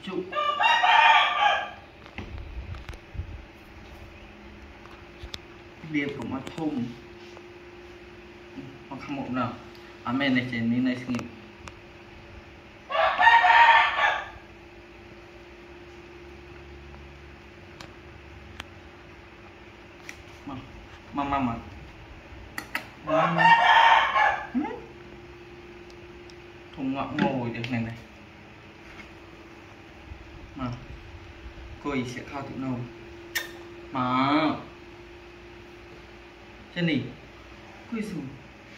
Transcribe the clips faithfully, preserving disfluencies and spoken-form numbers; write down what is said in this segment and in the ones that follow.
chụp điệp của mặt thùng hoặc không một nào à mẹ này trên ní này nghỉ mà mà mà thùng ngọ ngồi được này này mà cô ấy sẽ khao tự nâu mà Jannie cô ấy xuống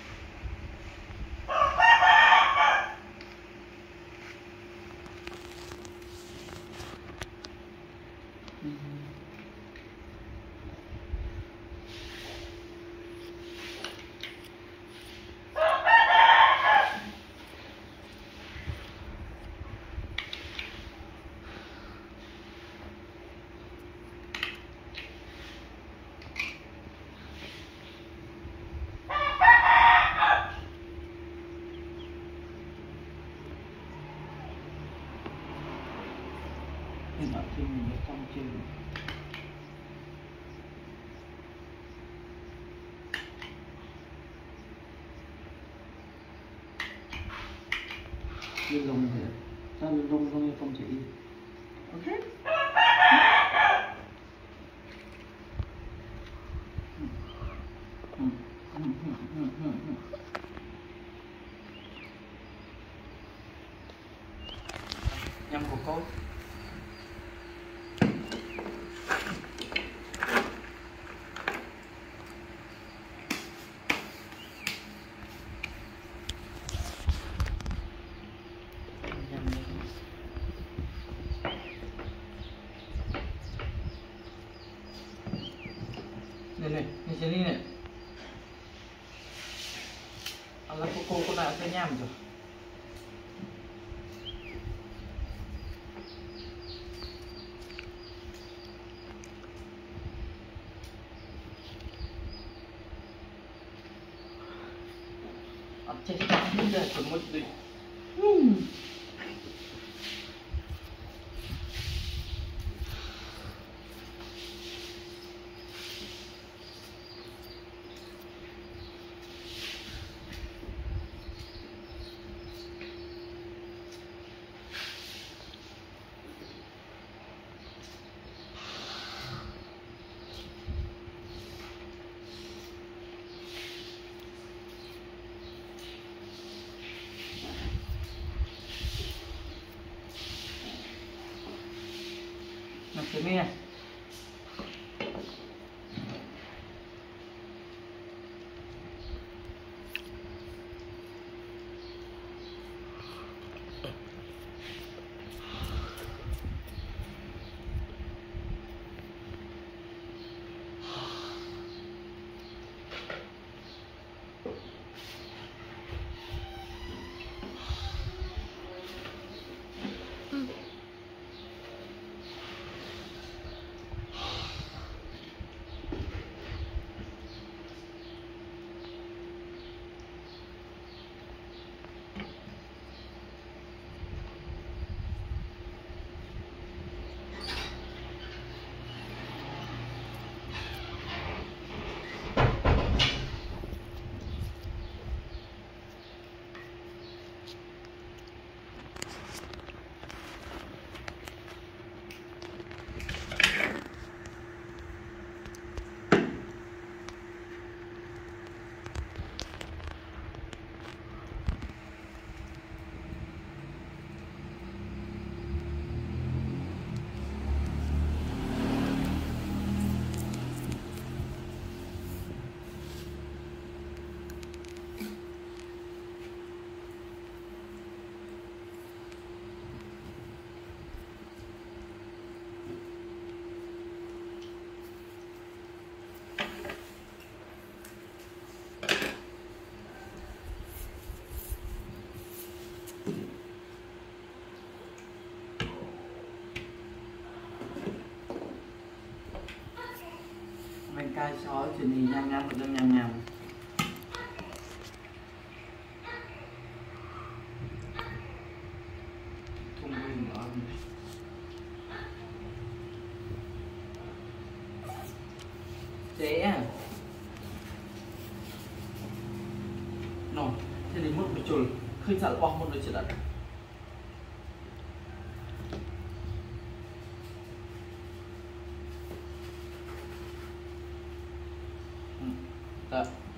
hiện tại thì mình đã xong chưa như lông thế sao lông lông như không chỉ ok nhâm của cô này này như thế này này Allah cô cô cô đã thấy nhầm rồi ở trên cái bây giờ chuẩn một đi Nah, sini ya. Mình cay sói thì mình nhăm nhăm được nhăm nhăm thùng mình ở thì đi mất một chùl khi sao bóc một đôi chân đất ta